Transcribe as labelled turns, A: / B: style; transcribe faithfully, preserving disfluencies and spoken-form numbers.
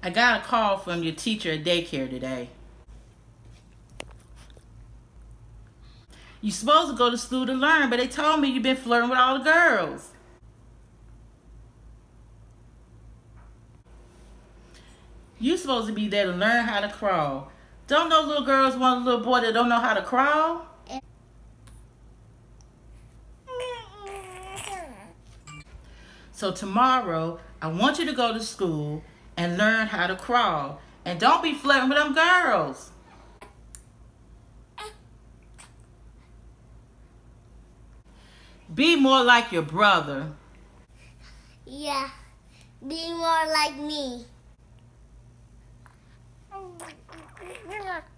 A: I got a call from your teacher at daycare today. You're supposed to go to school to learn, but they told me you've been flirting with all the girls. You're supposed to be there to learn how to crawl. Don't no little girls want a little boy that don't know how to crawl? So tomorrow, I want you to go to school and learn how to crawl. And don't be flirting with them girls. Be more like your brother.
B: Yeah, be more like me.